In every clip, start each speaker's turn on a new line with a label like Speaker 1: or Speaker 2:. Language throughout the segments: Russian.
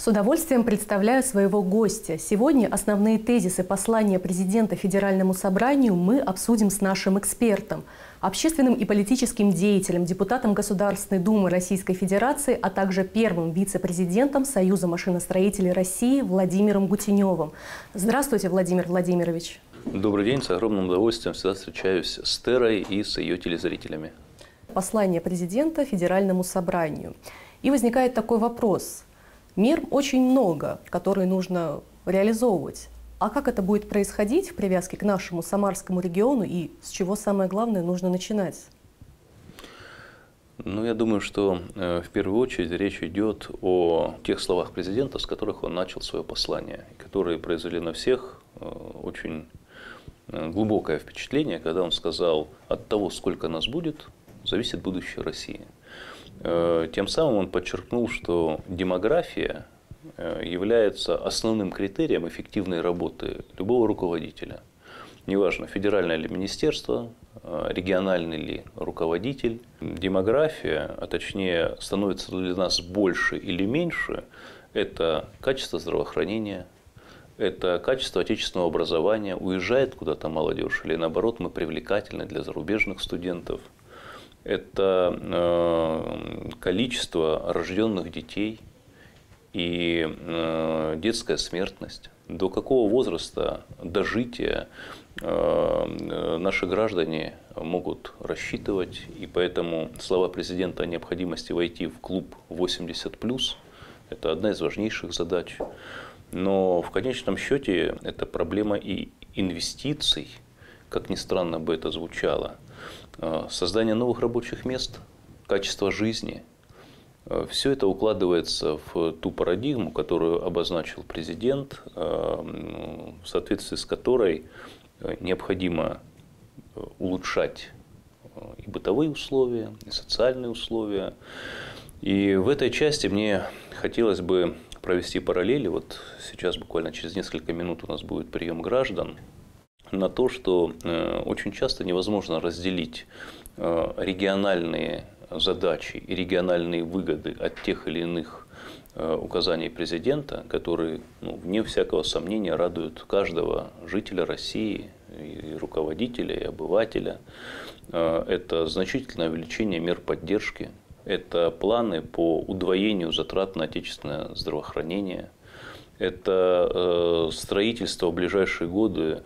Speaker 1: С удовольствием представляю своего гостя. Сегодня основные тезисы послания президента Федеральному собранию мы обсудим с нашим экспертом, общественным и политическим деятелем, депутатом Государственной Думы Российской Федерации, а также первым вице-президентом Союза машиностроителей России Владимиром Гутеневым. Здравствуйте, Владимир Владимирович.
Speaker 2: Добрый день. С огромным удовольствием всегда встречаюсь с Терой и с ее телезрителями.
Speaker 1: Послание президента Федеральному собранию. И возникает такой вопрос. Мер очень много, которые нужно реализовывать. А как это будет происходить в привязке к нашему Самарскому региону и с чего, самое главное, нужно начинать?
Speaker 2: Ну, я думаю, что в первую очередь речь идет о тех словах президента, с которых он начал свое послание, которые произвели на всех очень глубокое впечатление, когда он сказал: «От того, сколько нас будет, зависит будущее России». Тем самым он подчеркнул, что демография является основным критерием эффективной работы любого руководителя. Неважно, федеральное ли министерство, региональный ли руководитель. Демография, а точнее становится для нас больше или меньше, это качество здравоохранения, это качество отечественного образования, уезжает куда-то молодежь, или наоборот мы привлекательны для зарубежных студентов. Это количество рожденных детей и детская смертность. До какого возраста дожития наши граждане могут рассчитывать. И поэтому слова президента о необходимости войти в клуб 80+, это одна из важнейших задач. Но в конечном счете это проблема и инвестиций, как ни странно бы это звучало. Создание новых рабочих мест, качество жизни – все это укладывается в ту парадигму, которую обозначил президент, в соответствии с которой необходимо улучшать и бытовые условия, и социальные условия. И в этой части мне хотелось бы провести параллели. Вот сейчас буквально через несколько минут у нас будет прием граждан. На то, что очень часто невозможно разделить региональные задачи и региональные выгоды от тех или иных указаний президента, которые, вне всякого сомнения, радуют каждого жителя России, и руководителя, и обывателя. Это значительное увеличение мер поддержки, это планы по удвоению затрат на отечественное здравоохранение, это строительство в ближайшие годы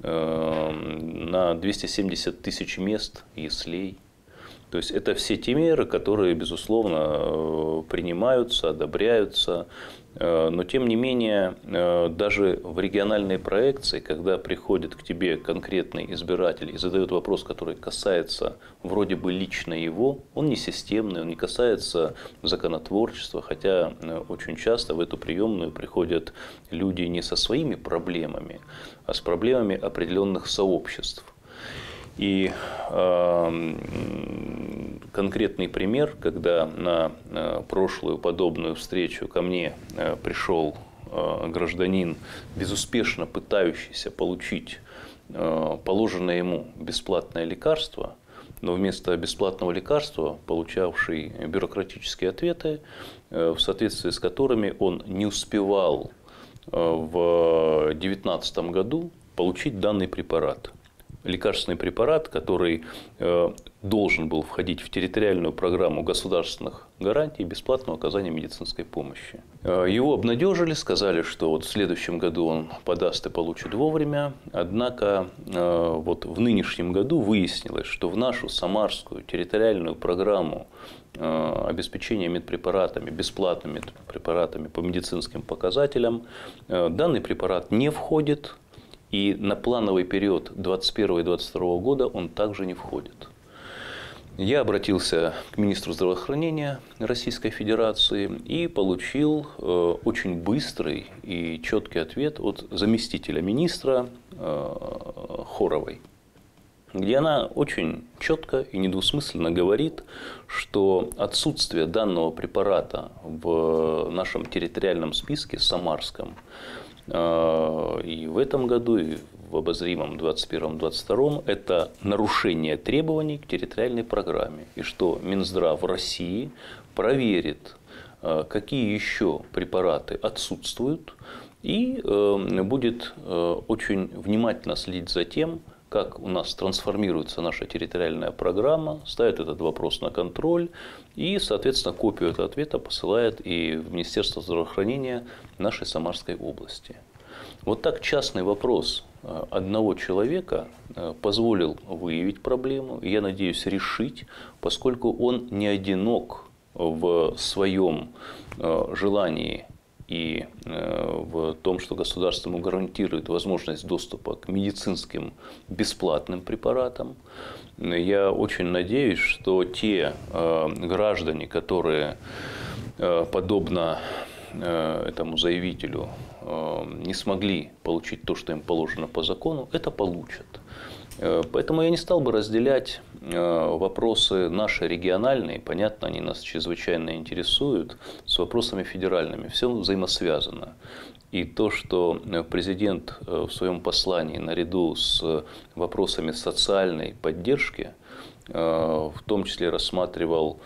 Speaker 2: на 270 тысяч мест яслей. То есть это все те меры, которые, безусловно, принимаются, одобряются. Но тем не менее, даже в региональной проекции, когда приходит к тебе конкретный избиратель и задает вопрос, который касается вроде бы лично его, он не системный, он не касается законотворчества, хотя очень часто в эту приемную приходят люди не со своими проблемами, а с проблемами определенных сообществ. И конкретный пример, когда на прошлую подобную встречу ко мне пришел гражданин, безуспешно пытающийся получить положенное ему бесплатное лекарство, но вместо бесплатного лекарства получавший бюрократические ответы, в соответствии с которыми он не успевал в 2019 году получить данный препарат. Лекарственный препарат, который должен был входить в территориальную программу государственных гарантий бесплатного оказания медицинской помощи. Его обнадежили, сказали, что вот в следующем году он подаст и получит вовремя. Однако вот в нынешнем году выяснилось, что в нашу самарскую территориальную программу обеспечения медпрепаратами, бесплатными препаратами по медицинским показателям данный препарат не входит. И на плановый период 2021 и 2022 года он также не входит. Я обратился к министру здравоохранения Российской Федерации и получил очень быстрый и четкий ответ от заместителя министра Хоровой, где она очень четко и недвусмысленно говорит, что отсутствие данного препарата в нашем территориальном списке самарском и в этом году, и в обозримом 2021-2022 это нарушение требований к территориальной программе. И что Минздрав России проверит какие еще препараты отсутствуют, и будет очень внимательно следить за тем, как у нас трансформируется наша территориальная программа, ставит этот вопрос на контроль и, соответственно, копию этого ответа посылает и в Министерство здравоохранения нашей Самарской области. Вот так частный вопрос одного человека позволил выявить проблему, и, я надеюсь, решить, поскольку он не одинок в своем желании и в том, что государство ему гарантирует возможность доступа к медицинским бесплатным препаратам. Я очень надеюсь, что те граждане, которые, подобно этому заявителю, не смогли получить то, что им положено по закону, это получат. Поэтому я не стал бы разделять вопросы наши региональные, понятно, они нас чрезвычайно интересуют, с вопросами федеральными. Все взаимосвязано. И то, что президент в своем послании наряду с вопросами социальной поддержки, в том числе рассматривал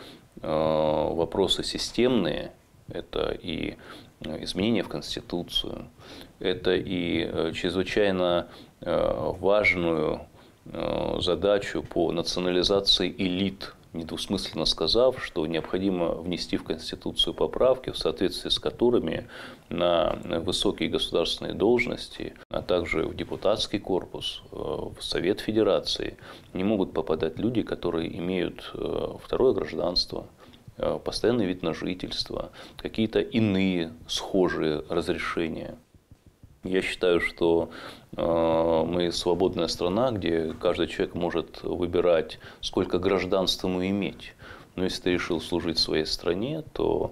Speaker 2: вопросы системные, это и изменения в Конституцию, это и чрезвычайно важную задачу по национализации элит, недвусмысленно сказав, что необходимо внести в Конституцию поправки, в соответствии с которыми на высокие государственные должности, а также в депутатский корпус, в Совет Федерации не могут попадать люди, которые имеют второе гражданство, постоянный вид на жительство, какие-то иные схожие разрешения. Я считаю, что мы свободная страна, где каждый человек может выбирать, сколько гражданств ему иметь. Но если ты решил служить своей стране, то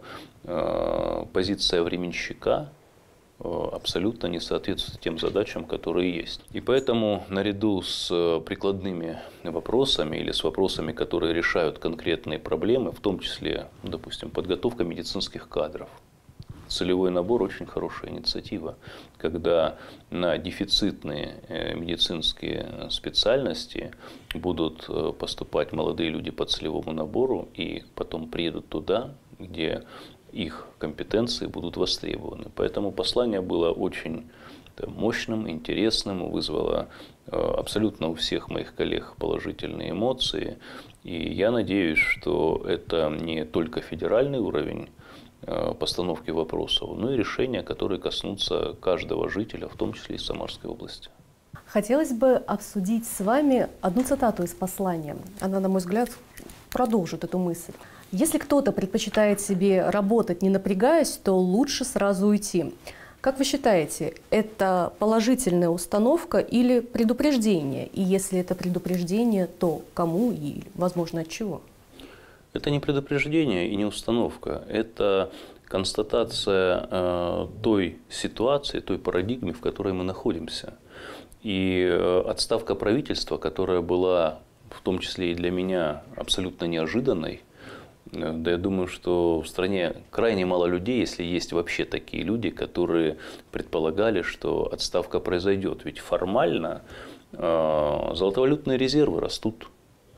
Speaker 2: позиция временщика абсолютно не соответствует тем задачам, которые есть. И поэтому наряду с прикладными вопросами или с вопросами, которые решают конкретные проблемы, в том числе, допустим, подготовка медицинских кадров, целевой набор – очень хорошая инициатива, когда на дефицитные медицинские специальности будут поступать молодые люди по целевому набору и потом приедут туда, где их компетенции будут востребованы. Поэтому послание было очень мощным, интересным, вызвало абсолютно у всех моих коллег положительные эмоции. И я надеюсь, что это не только федеральный уровень постановки вопросов, но и решения, которые коснутся каждого жителя, в том числе и Самарской области.
Speaker 1: Хотелось бы обсудить с вами одну цитату из послания. Она, на мой взгляд, продолжит эту мысль. Если кто-то предпочитает себе работать, не напрягаясь, то лучше сразу уйти. Как вы считаете, это положительная установка или предупреждение? И если это предупреждение, то кому и, возможно, от чего?
Speaker 2: Это не предупреждение и не установка. Это констатация той ситуации, той парадигмы, в которой мы находимся. И отставка правительства, которая была, в том числе и для меня, абсолютно неожиданной, да я думаю, что в стране крайне мало людей, если есть вообще такие люди, которые предполагали, что отставка произойдет. Ведь формально золотовалютные резервы растут,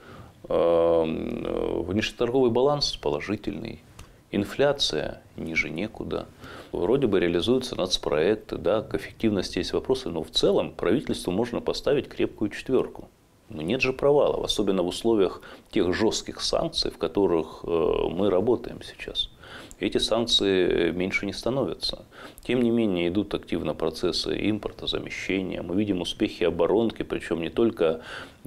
Speaker 2: внешнеторговый баланс положительный, инфляция ниже некуда. Вроде бы реализуются нацпроекты, да, к эффективности есть вопросы, но в целом правительству можно поставить крепкую четверку. Но нет же провалов, особенно в условиях тех жестких санкций, в которых мы работаем сейчас. Эти санкции меньше не становятся. Тем не менее, идут активно процессы импортозамещения. Мы видим успехи оборонки, причем не только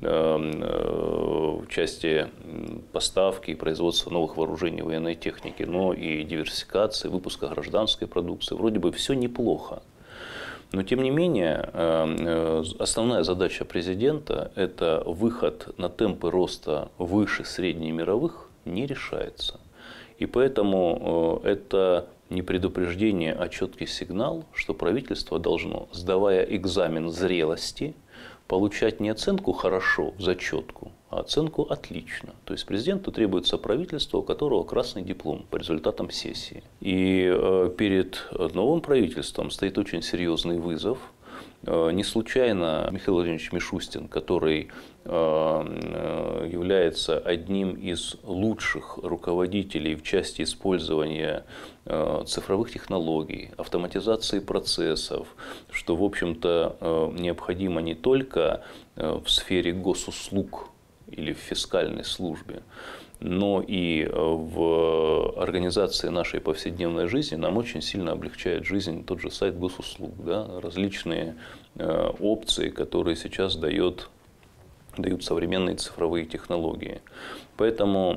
Speaker 2: в части поставки и производства новых вооружений и военной техники, но и диверсификации, выпуска гражданской продукции. Вроде бы все неплохо. Но, тем не менее, основная задача президента – это выход на темпы роста выше среднемировых не решается. И поэтому это не предупреждение, а четкий сигнал, что правительство должно, сдавая экзамен зрелости, получать не оценку «хорошо», «зачетку», а оценку «отлично». То есть президенту требуется правительство, у которого красный диплом по результатам сессии. И перед новым правительством стоит очень серьезный вызов. Не случайно Михаил Владимирович Мишустин, который является одним из лучших руководителей в части использования цифровых технологий, автоматизации процессов, что, в общем-то, необходимо не только в сфере госуслуг или в фискальной службе, но и в организации нашей повседневной жизни нам очень сильно облегчает жизнь тот же сайт госуслуг, да, различные опции, которые сейчас дают современные цифровые технологии. Поэтому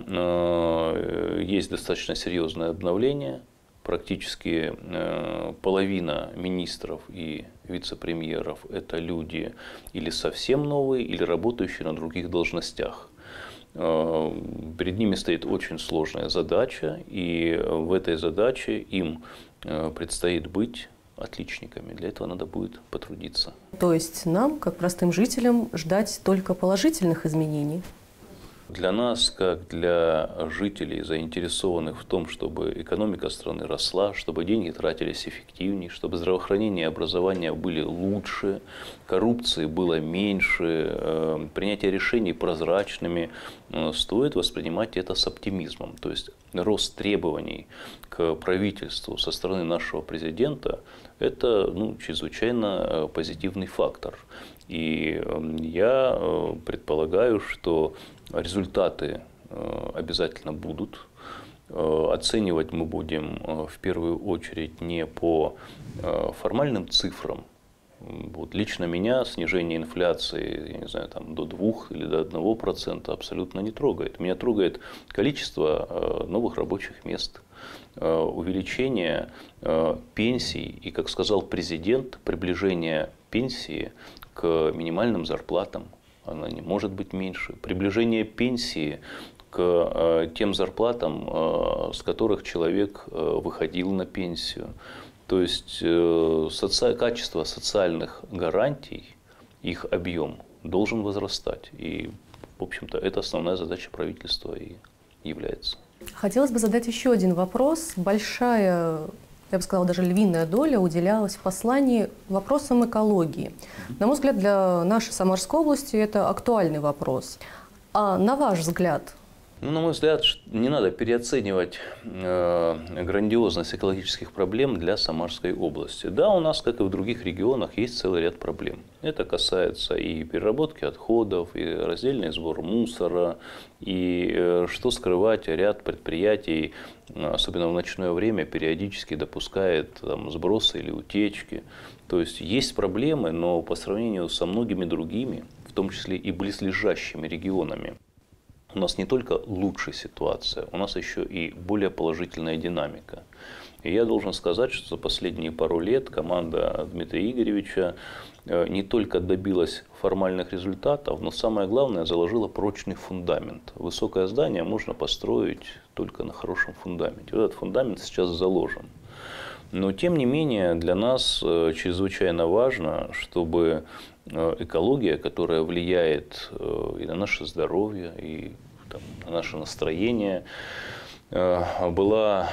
Speaker 2: есть достаточно серьезное обновление. Практически половина министров и вице-премьеров – это люди или совсем новые, или работающие на других должностях. Перед ними стоит очень сложная задача, и в этой задаче им предстоит быть отличниками. Для этого надо будет потрудиться.
Speaker 1: То есть нам, как простым жителям, ждать только положительных изменений?
Speaker 2: Для нас, как для жителей, заинтересованных в том, чтобы экономика страны росла, чтобы деньги тратились эффективнее, чтобы здравоохранение и образование были лучше, коррупции было меньше, принятие решений прозрачными, стоит воспринимать это с оптимизмом. То есть рост требований к правительству со стороны нашего президента – это чрезвычайно позитивный фактор. И я предполагаю, что результаты обязательно будут. Оценивать мы будем в первую очередь не по формальным цифрам. Вот лично меня снижение инфляции, я не знаю, там, до 2 или до 1% абсолютно не трогает. Меня трогает количество новых рабочих мест, увеличение пенсий и, как сказал президент, приближение пенсии к минимальным зарплатам. Она не может быть меньше. Приближение пенсии к тем зарплатам, с которых человек выходил на пенсию. То есть качество социальных гарантий, их объем должен возрастать. И, в общем-то, это основная задача правительства и является.
Speaker 1: Хотелось бы задать еще один вопрос. Большая, я бы сказала, даже львиная доля уделялась в послании вопросам экологии. На мой взгляд, для нашей Самарской области это актуальный вопрос. А на ваш взгляд?
Speaker 2: На мой взгляд, не надо переоценивать грандиозность экологических проблем для Самарской области. Да, у нас, как и в других регионах, есть целый ряд проблем. Это касается и переработки отходов, и раздельный сбор мусора, и, что скрывать, ряд предприятий, особенно в ночное время, периодически допускает сбросы или утечки. То есть есть проблемы, но по сравнению со многими другими, в том числе и близлежащими регионами, у нас не только лучшая ситуация, у нас еще и более положительная динамика. И я должен сказать, что за последние пару лет команда Дмитрия Игоревича не только добилась формальных результатов, но самое главное, заложила прочный фундамент. Высокое здание можно построить только на хорошем фундаменте. Вот этот фундамент сейчас заложен. Но тем не менее для нас чрезвычайно важно, чтобы экология, которая влияет и на наше здоровье, и на наше настроение, была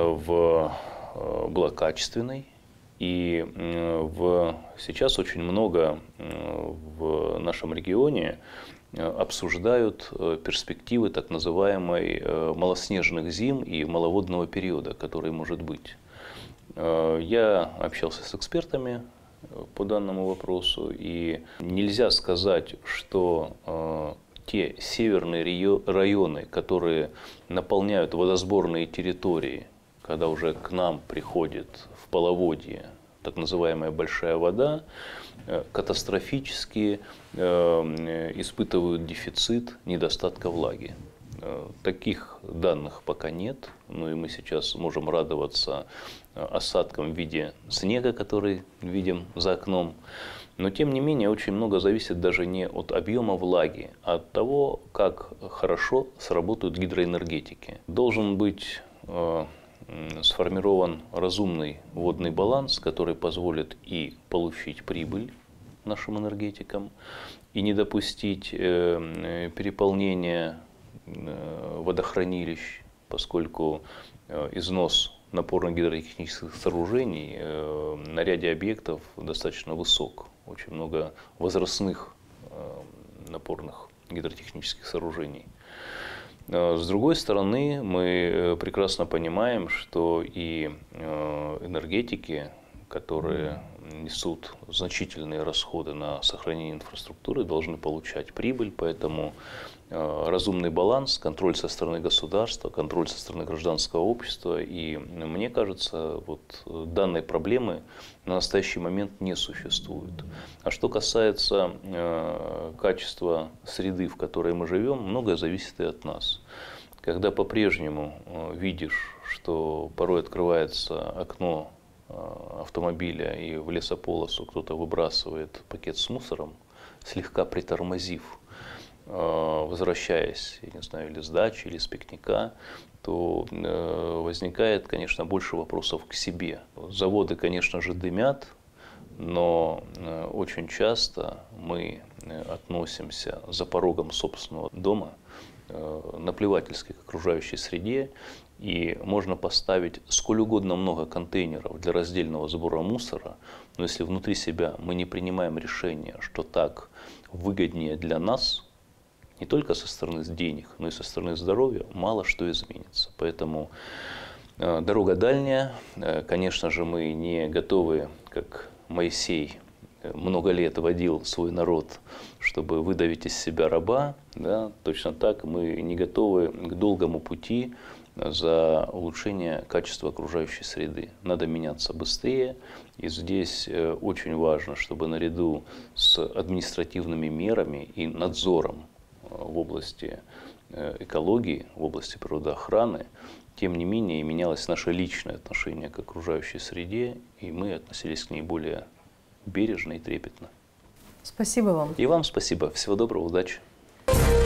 Speaker 2: качественной. И сейчас очень много в нашем регионе обсуждают перспективы так называемой малоснежных зим и маловодного периода, который может быть. Я общался с экспертами по данному вопросу, и нельзя сказать, что те северные районы, которые наполняют водосборные территории, когда уже к нам приходит в половодье так называемая большая вода, катастрофически испытывают дефицит недостатка влаги. Таких данных пока нет, но и мы сейчас можем радоваться осадкам в виде снега, который видим за окном. Но тем не менее очень много зависит даже не от объема влаги, а от того, как хорошо сработают гидроэнергетики. Должен быть сформирован разумный водный баланс, который позволит и получить прибыль нашим энергетикам, и не допустить переполнения водохранилищ, поскольку износ напорно-гидротехнических сооружений на ряде объектов достаточно высок. Очень много возрастных напорных гидротехнических сооружений. С другой стороны, мы прекрасно понимаем, что и энергетики, которые несут значительные расходы на сохранение инфраструктуры, должны получать прибыль, поэтому разумный баланс, контроль со стороны государства, контроль со стороны гражданского общества. И мне кажется, вот данной проблемы на настоящий момент не существует. А что касается качества среды, в которой мы живем, многое зависит и от нас. Когда по-прежнему видишь, что порой открывается окно автомобиля и в лесополосу кто-то выбрасывает пакет с мусором, слегка притормозив, возвращаясь, я не знаю, или с дачи, или с пикника, то возникает, конечно, больше вопросов к себе. Заводы, конечно же, дымят, но очень часто мы относимся за порогом собственного дома наплевательски к окружающей среде, и можно поставить сколь угодно много контейнеров для раздельного сбора мусора, но если внутри себя мы не принимаем решение, что так выгоднее для нас, не только со стороны денег, но и со стороны здоровья, мало что изменится. Поэтому дорога дальняя, конечно же, мы не готовы, как Моисей много лет водил свой народ, чтобы выдавить из себя раба, да, точно так мы не готовы к долгому пути за улучшение качества окружающей среды. Надо меняться быстрее, и здесь очень важно, чтобы наряду с административными мерами и надзором в области экологии, в области природоохраны, тем не менее менялось наше личное отношение к окружающей среде, и мы относились к ней более бережно и трепетно.
Speaker 1: Спасибо вам.
Speaker 2: И вам спасибо. Всего доброго, удачи.